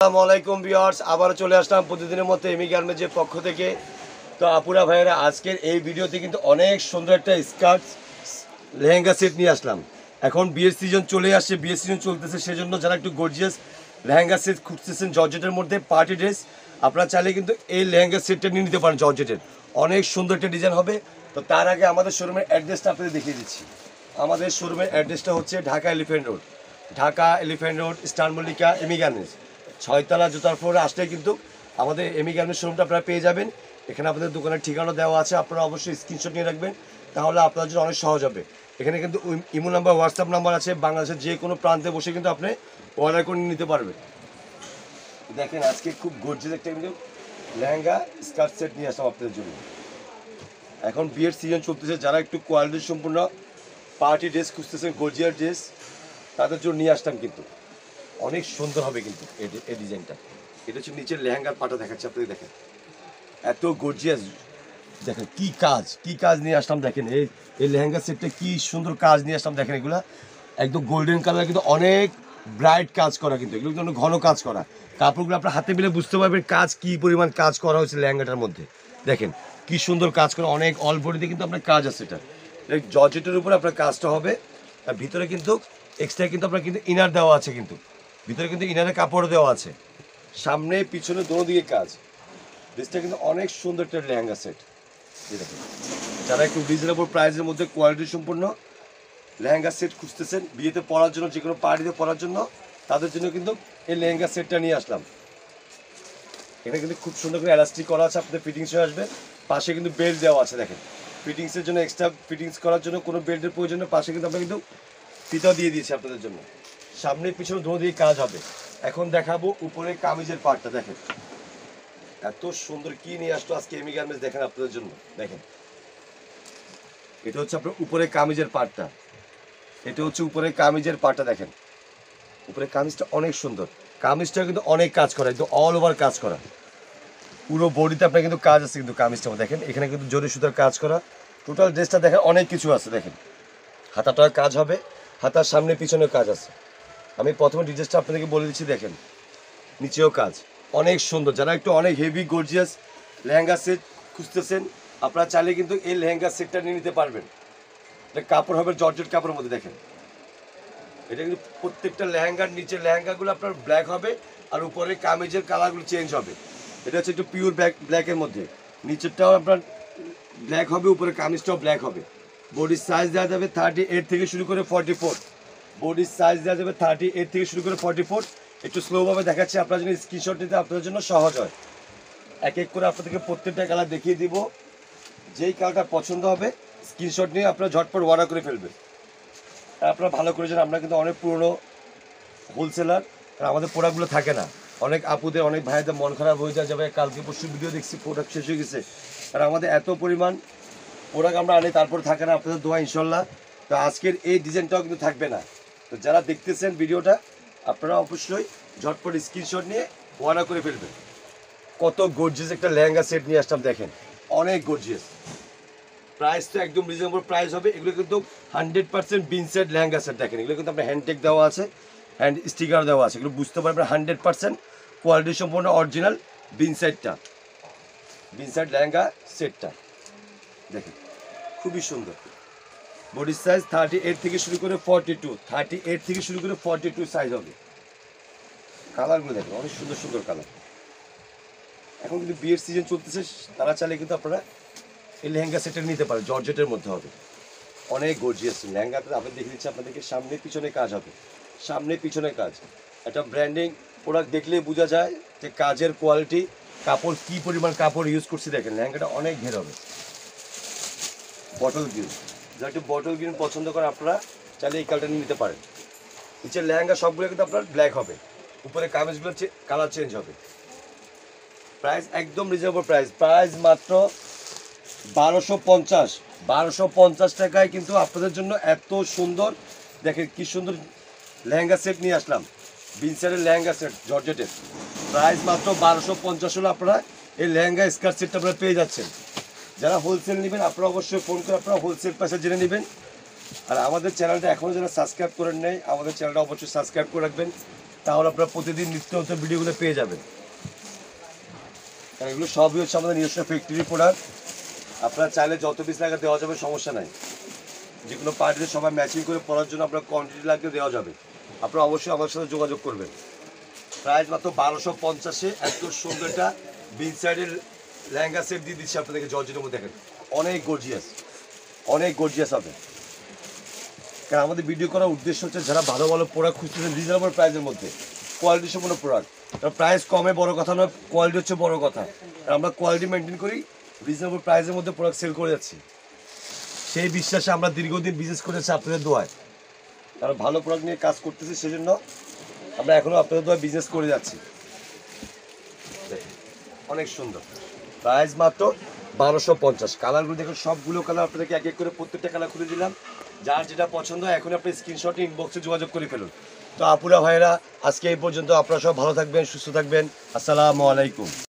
আসসালামু আলাইকুম ভিউয়ার্স, আবার চলে আসলাম প্রতিদিনের মতো এমি গার্মেন্টসের পক্ষ থেকে। তো আপুরা ভাইয়েরা, আজকের এই ভিডিওতে কিন্তু অনেক সুন্দর একটা স্কার্ট লেহেঙ্গা সেট নিয়ে আসলাম। এখন বিয়ের সিজন চলে আসছে, বিয়ের সিজন চলতেছে, সেজন্য যারা একটু গর্জিয়াস লেহেঙ্গা সেট খুঁজতেছেন জর্জেটের মধ্যে পার্টি ড্রেস, আপনারা চাইলে কিন্তু এই লেহেঙ্গা সেটটা নিয়ে নিতে পারেন। জর্জেটের অনেক সুন্দর একটা ডিজাইন হবে। তো তার আগে আমাদের শোরুমের অ্যাড্রেসটা আপনাদের দেখিয়ে দিচ্ছি। আমাদের শোরুমের অ্যাড্রেসটা হচ্ছে Dhaka elephant road, star Mallika এমি গার্মেন্টস, 6 তলা জুতার ফ্লোরে আসলে কিন্তু আমাদের এমি গার্মেন্টস শোরুমটা আপনারা পেয়ে যাবেন। এখানে আপনাদের দোকানের ঠিকানা দেওয়া আছে, আপনারা অবশ্যই স্ক্রিনশট নিয়ে রাখবেন, তাহলে আপনার জন্য অনেক সহজ হবে। এখানে কিন্তু ইমো নাম্বার, হোয়াটসঅ্যাপ নাম্বার আছে, বাংলাদেশের যে কোনো প্রান্তে বসে কিন্তু আপনি অর্ডার করে নিতে পারবেন। দেখেন আজকে খুব গর্জিয়াস একটা কিন্তু লেহেঙ্গা স্কার্ট সেট নিয়ে আসলাম আপনাদের জন্য। এখন বিয়ের সিজন চলতেছে, যারা একটু কোয়ালিটি সম্পূর্ণ পার্টি ড্রেস খুঁজতেছেন, গর্জিয়াস ড্রেস, তাদের জন্য নিয়ে আসলাম। কিন্তু অনেক সুন্দর হবে কিন্তু এই ডিজাইনটা। এটা হচ্ছে নিচের লেহেঙ্গার পাটা দেখাচ্ছে আপনাদের, দেখেন এত গর্জিয়াস। দেখেন কি কাজ নিয়ে আসলাম, দেখেন এই লেহেঙ্গা সেটটা কি সুন্দর কাজ নিয়ে আসলাম। দেখেন এগুলা একদম গোল্ডেন কালার, কিন্তু অনেক ব্রাইট কাজ করা, কিন্তু এগুলো কিন্তু ঘন কাজ করা। কাপড়গুলো আপনার হাতে মিলে বুঝতে পারবেন কাজ কি পরিমাণ কাজ করা হয়েছে লেহেঙ্গাটার মধ্যে। দেখেন কি সুন্দর কাজ করা, অনেক অল বডিতে কিন্তু আপনার কাজ আছে। এটা জর্জেটের উপরে আপনার কাজটা হবে। আর ভিতরে কিন্তু এক্সট্রা কিন্তু আপনার কিন্তু ইনার দেওয়া আছে, কিন্তু ভিতরে কিন্তু ইনারের কাপড় দেওয়া আছে। সামনে পিছনে দোনো দিকে কাজ। ড্রেসটা কিন্তু অনেক সুন্দর একটা লেহেঙ্গা সেট। দেখুন, যারা একটু রিজনেবল প্রাইসের মধ্যে কোয়ালিটি সম্পূর্ণ লেহেঙ্গা সেট খুঁজতেছেন বিয়েতে পরার জন্য, যে কোনো পার্টিতে পরার জন্য, তাদের জন্য কিন্তু এই লেহেঙ্গা সেটটা নিয়ে আসলাম। এটা কিন্তু খুব সুন্দর করে এলাস্টিক করা আছে, আপনাদের ফিটিংস হয়ে আসবে। পাশে কিন্তু বেল্ট দেওয়া আছে, দেখেন ফিটিংসের জন্য, এক্সট্রা ফিটিংস করার জন্য কোনো বেল্টের প্রয়োজন নেই। পাশে কিন্তু আমরা কিন্তু ফিতাও দিয়ে দিয়েছি আপনাদের জন্য। সামনে পিছনে দোনো দিকে কাজ হবে। এখন দেখাবো উপরে কামিজের পার্টটা। দেখেন এত সুন্দর কি নিয়ে আসতো আজকে এমি গার্মেন্টস, দেখেন আপনাদের জন্য। দেখেন এটা হচ্ছে আপনার উপরে কামিজের পার্টটা, এটা হচ্ছে উপরে কামিজের পার্টটা। দেখেন উপরে কামিজটা অনেক সুন্দর, কামিজটা কিন্তু অনেক কাজ করা, একদম অল ওভার কাজ করা, পুরো বডিতে আপনার কিন্তু কাজ আছে। কিন্তু কামিজটা দেখেন, এখানে কিন্তু জরি সুতার কাজ করা। টোটাল ড্রেসটা দেখেন অনেক কিছু আছে। দেখেন হাতাটা কাজ হবে, হাতার সামনে পিছনে কাজ আছে। আমি প্রথমে ডিটেলসটা আপনাদেরকে বলে দিচ্ছি। দেখেন নিচেও কাজ অনেক সুন্দর। যারা একটু অনেক হেভি গর্জিয়াস লেহেঙ্গা সেট খুঁজতেছেন, আপনারা চাইলে কিন্তু এই লেহেঙ্গা সেটটা নিয়ে নিতে পারবেন। এটা কাপড় হবে জর্জেট কাপড়ের মধ্যে। দেখেন এটা কিন্তু প্রত্যেকটা লেহেঙ্গার নিচের লেহেঙ্গাগুলো আপনার ব্ল্যাক হবে, আর উপরে কামিজের কালারগুলো চেঞ্জ হবে। এটা হচ্ছে একটু পিওর ব্ল্যাকের মধ্যে, নিচেরটাও আপনার ব্ল্যাক হবে, উপরে কামিজটাও ব্ল্যাক হবে। বডির সাইজ দেওয়া যাবে 38 থেকে শুরু করে 44। বডির সাইজ দেওয়া যাবে 38 থেকে শুরু করে 44। একটু স্লোভাবে দেখাচ্ছি, আপনার জন্য স্ক্রিনশট নিতে আপনাদের জন্য সহজ হয়। এক এক করে আপনাদেরকে প্রত্যেকটা কালার দেখিয়ে দিব। যেই কালারটা পছন্দ হবে স্ক্রিনশট নিয়ে আপনারা ঝটপট অর্ডার করে ফেলবেন। আপনারা ভালো করে জানেন আমরা কিন্তু অনেক পুরনো হোলসেলার, আর আমাদের প্রোডাক্টগুলো থাকে না। অনেক আপুদের, অনেক ভাইদের মন খারাপ হয়ে যায়, যাবে কালকে পরশু ভিডিও দেখছি প্রোডাক্ট শেষ হয়ে গেছে। আর আমাদের এত পরিমাণ প্রোডাক্ট আমরা আনি, তারপরে থাকে না। আপনাদের দোয়া ইনশাল্লাহ। তো আজকের এই ডিজাইনটাও কিন্তু থাকবে না। তো যারা দেখতেছেন ভিডিওটা, আপনারা অবশ্যই ঝটপট স্ক্রিনশট নিয়ে অর্ডার করে ফেলবেন। কত গর্জিয়াস একটা লেহেঙ্গা সেট নিয়ে আসলাম, দেখেন অনেক গর্জিয়াস। প্রাইস তো একদম রিজনেবল প্রাইস হবে। এগুলো কিন্তু 100% বিনসেট লেহেঙ্গা সেট। দেখেন এগুলো কিন্তু আপনার হ্যান্ডটেক দেওয়া আছে, হ্যান্ড স্টিকার দেওয়া আছে। এগুলো বুঝতে পারবেন 100% কোয়ালিটি সম্পূর্ণ অরিজিনাল বিনসাইড লেহেঙ্গা সেটটা। দেখেন খুবই সুন্দর। বডি সাইজ 38 থেকে শুরু করে 42, 38 থেকে শুরু করে 42 সাইজ হবে। কালারগুলো দেখেন অনেক সুন্দর সুন্দর কালার। এখন কিন্তু বিয়ের সিজন চলতেছে, তারা চাইলে কিন্তু আপনারা এই লেহেঙ্গা সেটটা নিতে পারেন। জর্জেটের মধ্যে হবে, অনেক গর্জিয়াস লেহেঙ্গাটা। আপনি দেখে দিচ্ছি আপনাদেরকে, সামনে পিছনে কাজ হবে, সামনে পিছনে কাজ। একটা ব্র্যান্ডিং প্রোডাক্ট দেখলেই বোঝা যায় যে কাজের কোয়ালিটি, কাপড় কি পরিমাণ কাপড় ইউজ করছি। দেখেন লেহেঙ্গাটা অনেক ঘের হবে। বটল গ্রিন, যারা একটু বটল গ্রিন পছন্দ করে আপনারা চাইলে এই কালারটা নিতে পারেন। নিচের লেহেঙ্গা সবগুলো কিন্তু আপনার ব্ল্যাক হবে, উপরে কামিজগুলো কালার চেঞ্জ হবে। প্রাইস একদম রিজনেবল প্রাইস মাত্র 1250 টাকায় কিন্তু আপনাদের জন্য এত সুন্দর। দেখেন কি সুন্দর লেহেঙ্গা সেট নিয়ে আসলাম, বিনসাইডের লেহেঙ্গা সেট জর্জেটের। প্রাইস মাত্র 1250 হলে আপনারা এই লেহেঙ্গা স্কার্ট সেটটা আপনারা পেয়ে যাচ্ছেন। যারা হোলসেল নেবেন আপনারা অবশ্যই ফোন করে আপনারা হোলসেল প্রাইসে জেনে নেবেন। আর আমাদের চ্যানেলটা এখনও যারা সাবস্ক্রাইব করেন নাই, আমাদের চ্যানেলটা অবশ্যই সাবস্ক্রাইব করে রাখবেন। তাহলে আপনারা প্রতিদিন নিত্য নতুন ভিডিওগুলো পেয়ে যাবেন। কারণ এগুলো সবই হচ্ছে আমাদের নিজস্ব ফ্যাক্টরি প্রোডাক্ট। আপনারা চাইলে যত পিস লাগা দেওয়া যাবে, সমস্যা নাই। যে কোনো পার্টিতে সবাই ম্যাচিং করে পরার জন্য আপনার কোয়ান্টিটি লাগলে দেওয়া যাবে। আপনারা অবশ্যই আমার সাথে যোগাযোগ করবেন। প্রাইস মাত্র 1250-এ এত সুন্দর একটা বিন সাইডের লেহেঙ্গা সেট দিয়ে দিচ্ছি আপনাদেরকে জর্জেটের মধ্যে। দেখেন অনেক গর্জিয়াস হবে। কারণ আমাদের ভিডিও করার উদ্দেশ্য হচ্ছে যারা ভালো ভালো প্রোডাক্ট খুঁজতেছেন রিজনেবল প্রাইসের মধ্যে, কোয়ালিটি সম্পন্ন প্রোডাক্ট। প্রাইস কমে বড় কথা নয়, কোয়ালিটি হচ্ছে বড় কথা। আমরা কোয়ালিটি মেনটেন করি, রিজনেবল প্রাইসের মধ্যে প্রোডাক্ট সেল করে যাচ্ছি। সেই বিশ্বাসে আমরা দীর্ঘদিন বিজনেস করেছি আপনাদের দোয়ায়। কারণ ভালো প্রোডাক্ট নিয়ে কাজ করতেছি, সেজন্য আমরা এখনও আপনাদের দোয়ায় বিজনেস করে যাচ্ছি। অনেক সুন্দর, প্রাইস মাত্র 1250। কালারগুলো দেখুন, সবগুলো কালার আপনাদেরকে এক এক করে প্রত্যেকটা কালার খুলে দিলাম। যার যেটা পছন্দ হয় এখন আপনি স্ক্রিনশটে ইনবক্সে যোগাযোগ করে ফেলুন। তো আপুরা ভাইয়েরা, আজকে এই পর্যন্ত। আপনারা সব ভালো থাকবেন, সুস্থ থাকবেন। আসসালামু আলাইকুম।